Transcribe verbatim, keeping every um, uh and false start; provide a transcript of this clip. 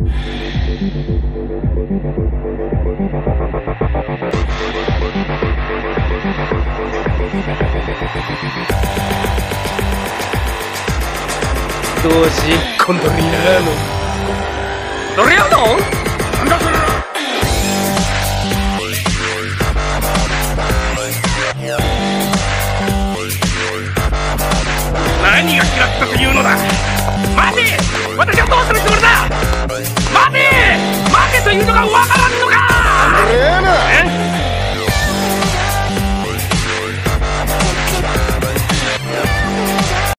どうし今度リアーノドリアーノなんだそれ。何が嫌ったというのだ。待て、私はどうするつもりだ。待て待てというのが分から